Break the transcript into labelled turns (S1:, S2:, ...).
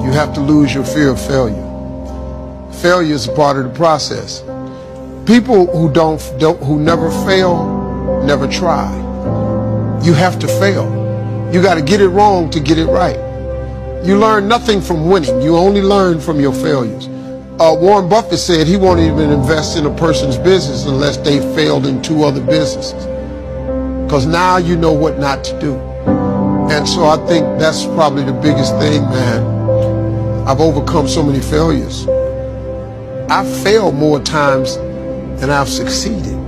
S1: You have to lose your fear of failure. Failure is a part of the process. People who never fail, never try. You have to fail. You got to get it wrong to get it right. You learn nothing from winning. You only learn from your failures. Warren Buffett said he won't even invest in a person's business unless they failed in 2 other businesses. Because now you know what not to do. And so I think that's probably the biggest thing, man. I've overcome so many failures. I've failed more times than I've succeeded.